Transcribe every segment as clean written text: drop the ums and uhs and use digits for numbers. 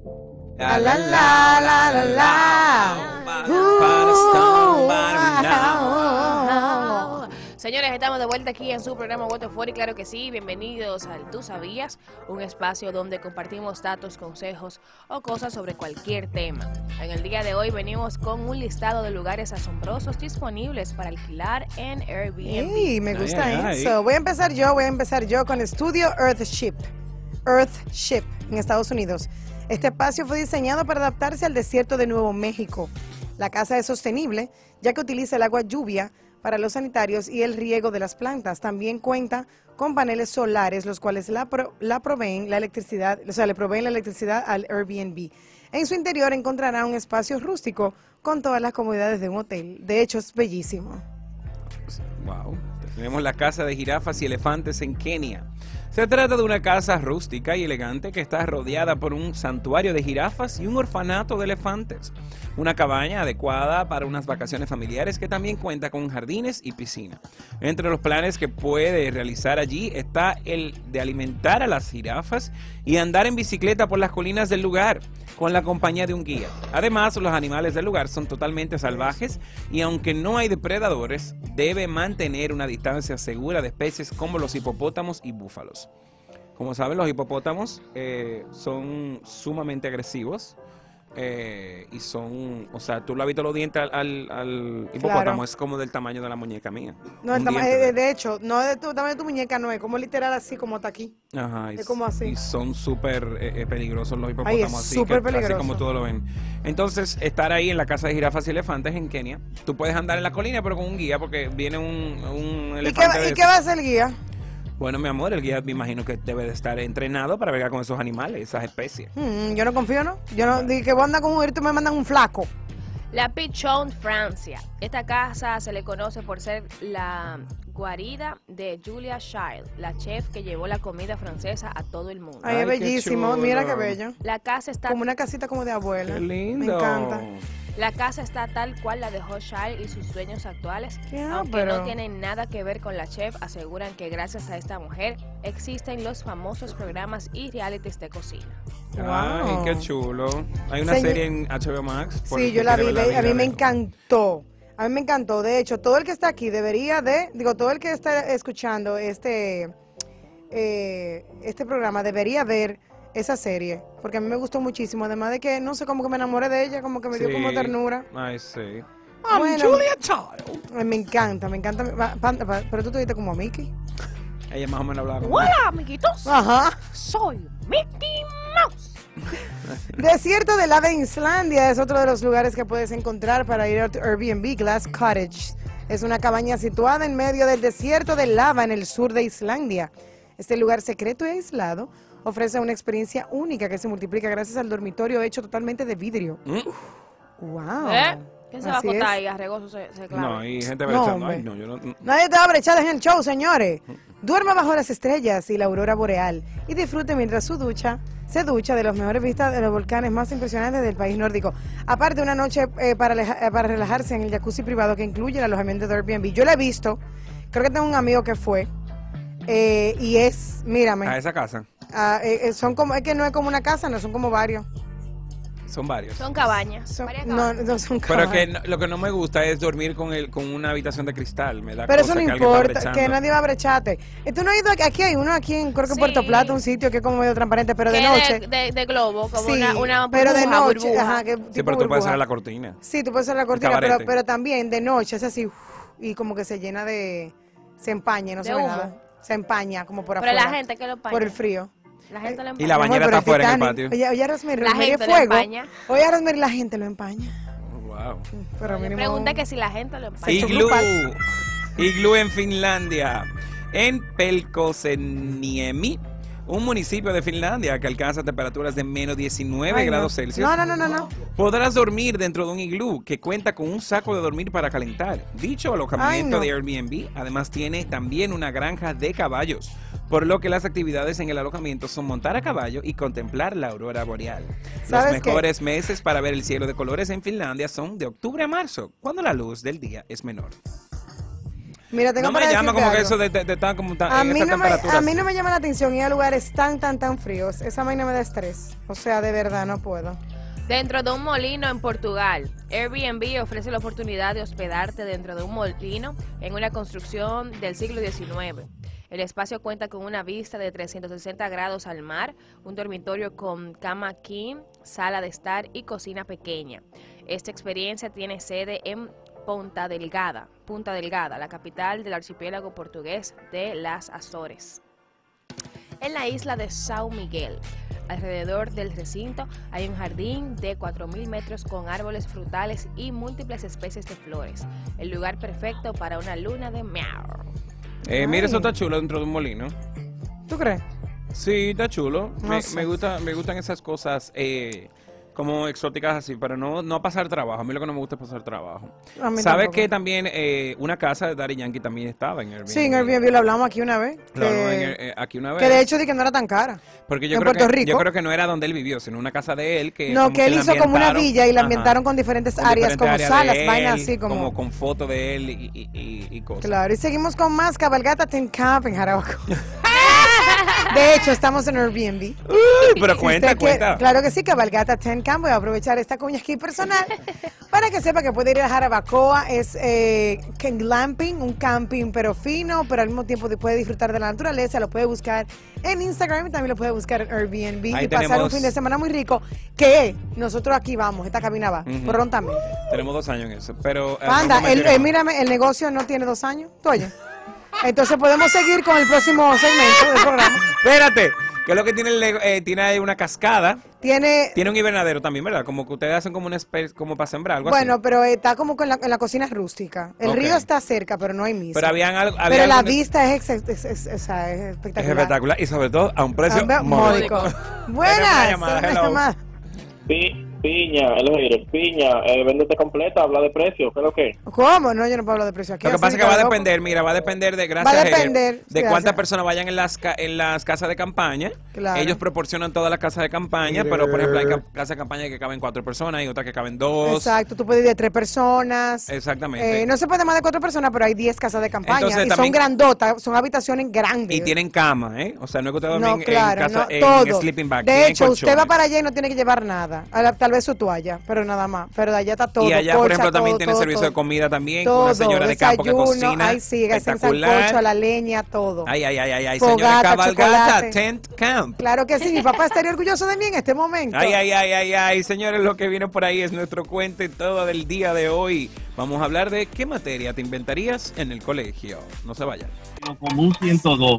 La la la la la la. Señores, estamos de vuelta aquí en su programa Voto For y claro que sí, bienvenidos al Tú Sabías, un espacio donde compartimos datos, consejos o cosas sobre cualquier tema. En el día de hoy venimos con un listado de lugares asombrosos disponibles para alquilar en Airbnb. Sí, me gusta eso. Voy a empezar yo con Estudio Earthship en Estados Unidos. Este espacio fue diseñado para adaptarse al desierto de Nuevo México. La casa es sostenible, ya que utiliza el agua lluvia para los sanitarios y el riego de las plantas. También cuenta con paneles solares, los cuales le proveen la electricidad al Airbnb. En su interior encontrará un espacio rústico con todas las comodidades de un hotel. De hecho, es bellísimo. Wow. Tenemos la casa de jirafas y elefantes en Kenia. Se trata de una casa rústica y elegante que está rodeada por un santuario de jirafas y un orfanato de elefantes. Una cabaña adecuada para unas vacaciones familiares que también cuenta con jardines y piscina. Entre los planes que puede realizar allí está el de alimentar a las jirafas y andar en bicicleta por las colinas del lugar con la compañía de un guía. Además, los animales del lugar son totalmente salvajes y aunque no hay depredadores, debe mantener una distancia segura de especies como los hipopótamos y búfalos. Como saben, los hipopótamos son sumamente agresivos y son, o sea, tú le has visto los dientes al hipopótamo, claro. Es como del tamaño de la muñeca mía. No, de hecho, no es de tamaño de tu muñeca, no, es como literal así, como está aquí. Ajá, es como así. Y son súper peligrosos los hipopótamos. Ay, es súper peligroso. Así como todos lo ven. Entonces, estar ahí en la casa de jirafas y elefantes en Kenia, tú puedes andar en la colina, pero con un guía, porque viene un elefante. ¿Y qué va a hacer el guía? Bueno, mi amor, el guía me imagino que debe de estar entrenado para bregar con esos animales, esas especies. Yo no confío, ¿no? Yo no dije que voy a andar con un y tú me mandan un flaco. La Pichon, Francia. Esta casa se le conoce por ser la guarida de Julia Child, la chef que llevó la comida francesa a todo el mundo. Ay, es bellísimo, mira qué bello. La casa está como una casita como de abuela. Qué lindo. Me encanta. La casa está tal cual la dejó Child y sus dueños actuales, aunque no tienen nada que ver con la chef. Aseguran que gracias a esta mujer existen los famosos programas y realities de cocina. Wow. Ay, qué chulo. Hay una serie en HBO Max. Sí, yo la vi, a mí me encantó. A mí me encantó. De hecho, todo el que está aquí debería todo el que está escuchando este programa debería ver esa serie, porque a mí me gustó muchísimo, además de que, no sé, como que me enamoré de ella, como que me dio como ternura. Ay, sí. Bueno, Julia Child. Me encanta, pero tú te viste como a Mickey. Ella más o menos hablaba como ¡Hola, amiguitos! Ajá. Soy Mickey Mouse. Desierto de Lava en Islandia es otro de los lugares que puedes encontrar para ir a Airbnb. Glass Cottage es una cabaña situada en medio del desierto de lava en el sur de Islandia. Este lugar secreto y aislado ofrece una experiencia única que se multiplica gracias al dormitorio hecho totalmente de vidrio. Wow. ¿Quién se va a acotar ahí? Arregoso se clava. No, hay gente brechando. No, ay, no, yo no. Nadie te va a brechar en el show, señores. Duerma bajo las estrellas y la aurora boreal y disfrute mientras se ducha de las mejores vistas de los volcanes más impresionantes del país nórdico. Aparte, una noche para relajarse en el jacuzzi privado que incluye el alojamiento de Airbnb. Yo lo he visto, creo que tengo un amigo que fue y es, mírame. A esa casa. Son como, es que no es como una casa, no, son como varios. Son varios. Son cabañas. No son cabañas. Pero que lo que no me gusta es dormir con una habitación de cristal. Me da pero cosa eso no que importa, que nadie va a brecharte. ¿Tú no has ido aquí? Hay uno aquí en, creo que en Puerto Plata, un sitio que es como medio transparente, pero de noche. De globo, como sí, una pero de noche. Burbuja. Ajá, sí, pero tú puedes cerrar la cortina. Sí, tú puedes cerrar la cortina, pero también de noche es así, y como que se llena se empaña, no se ve nada. Se empaña como por afuera. Pero la gente que lo empaña. Por el frío. La gente lo empaña. Y la bañera está afuera en el patio. Oye, Rosemary, la gente lo empaña. Oye, Rosemary, la gente lo empaña. Wow. Pero me pregunta que si la gente lo empaña. Iglú en Finlandia. En Pelkoseniemi, un municipio de Finlandia que alcanza temperaturas de menos 19 grados Celsius. No. Podrás dormir dentro de un iglú que cuenta con un saco de dormir para calentar. Dicho alojamiento de Airbnb además tiene también una granja de caballos, por lo que las actividades en el alojamiento son montar a caballo y contemplar la aurora boreal. Los mejores meses para ver el cielo de colores en Finlandia son de octubre a marzo, cuando la luz del día es menor. Mira, tengo No me para llama decirte como que algo. eso de estar como tan, A en mí, esa no me, temperatura. a mí no me llama la atención ir a lugares tan fríos. Esa vaina me da estrés. O sea, de verdad, no puedo. Dentro de un molino en Portugal, Airbnb ofrece la oportunidad de hospedarte dentro de un molino en una construcción del siglo XIX. El espacio cuenta con una vista de 360 grados al mar, un dormitorio con cama king, sala de estar y cocina pequeña. Esta experiencia tiene sede en Punta Delgada, la capital del archipiélago portugués de las Azores. En la isla de São Miguel, alrededor del recinto hay un jardín de 4.000 metros con árboles frutales y múltiples especies de flores. El lugar perfecto para una luna de miau. Mira, eso está chulo dentro de un molino. ¿Tú crees? Sí, está chulo. No sé. Me gustan esas cosas como exóticas así, pero no pasar trabajo. A mí lo que no me gusta es pasar trabajo. A mí ¿Sabes tampoco. que también una casa de Daddy Yankee también estaba en Airbnb? Sí, en Airbnb lo hablamos aquí una vez. Lo hablamos aquí una vez. Que de hecho di que no era tan cara. Porque en Puerto Rico. yo creo que no era donde él vivió, sino una casa de él que No, como que él la hizo como una ambientaron, villa y la ajá, ambientaron con diferentes con áreas, diferentes como áreas salas, de vainas él, así como... con fotos de él y cosas. Claro, y seguimos con más Cabalgata Tent Camp en Jarabacoa. De hecho, estamos en Airbnb. Pero Si cuenta, usted quiere- cuenta. Claro que sí, Cabalgata Tent Camp. Voy a aprovechar esta cuña aquí personal para que sepa que puede ir a Jarabacoa. Es glamping, un camping pero fino, pero al mismo tiempo puede disfrutar de la naturaleza. Lo puede buscar en Instagram y también lo puede buscar en Airbnb Ahí y pasar un tenemos- fin de semana muy rico. Que nosotros aquí vamos, esta cabina va, Ujú. prontamente. Tenemos 2 años en eso, pero... Anda, no me mírame, el negocio no tiene 2 años. ¿Tú oyes? Entonces podemos seguir con el próximo segmento del programa. Espérate, que es lo que tiene, tiene ahí una cascada, Tiene un invernadero también, ¿verdad? Como que ustedes hacen como una especie, como para sembrar, algo Bueno, así. pero está como en la cocina rústica. El Ok. río está cerca, pero no hay misa. Pero habían algo... Pero la algo- vista es espectacular. Es espectacular y sobre todo a un precio Módico. módico. Buenas. llamada, una hello. llamada. Piña, véndete completa, habla de precio, ¿qué es lo que? ¿Cómo? No, yo no puedo hablar de precio aquí. Lo que así, pasa es que va a loco. depender, mira, va a depender de, gracias Va a a él, depender, de gracias. cuántas personas vayan en las casas de campaña. Claro. Ellos proporcionan todas las casas de campaña, pero por ejemplo hay casas de campaña que caben 4 personas y otras que caben 2. Exacto, tú puedes ir de 3 personas. Exactamente. No se puede más de 4 personas, pero hay 10 casas de campaña. Entonces, y también- son grandotas, son habitaciones grandes. Y tienen cama, ¿eh? O sea, no es que usted duerme No, claro, en casa, no, en todo. sleeping bag. De tienen hecho, usted va colchones. para allá y no tiene que llevar nada. Tal vez su toalla, pero nada más. Pero de allá está todo. Y allá, por colcha, ejemplo, también todo, tiene todo, servicio todo. de comida también, con Todo, una señora de campo que desayuno, cocina. ay sí, hacen espectacular. sancocho a la leña, todo. Ay, señora Fogata, Cabalgata, chocolate. Tent Camp. Claro que sí, mi papá estaría orgulloso de mí en este momento. Ay, señores, lo que viene por ahí es nuestro cuento y todo del día de hoy. Vamos a hablar de qué materia te inventarías en el colegio. No se vayan. Como un 102.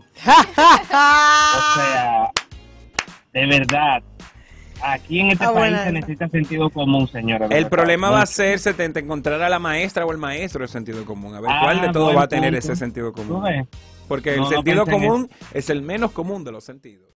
O sea, de verdad, aquí en este Ah, país buena se esa. necesita sentido común, señora. de El verdad. problema No, va a ser encontrar a la maestra o el maestro de sentido común. A ver Ah, cuál de todo buen va a tener punto. ese sentido ¿Tú común. ves? Porque No, el no sentido pensé en común es el menos común de los sentidos.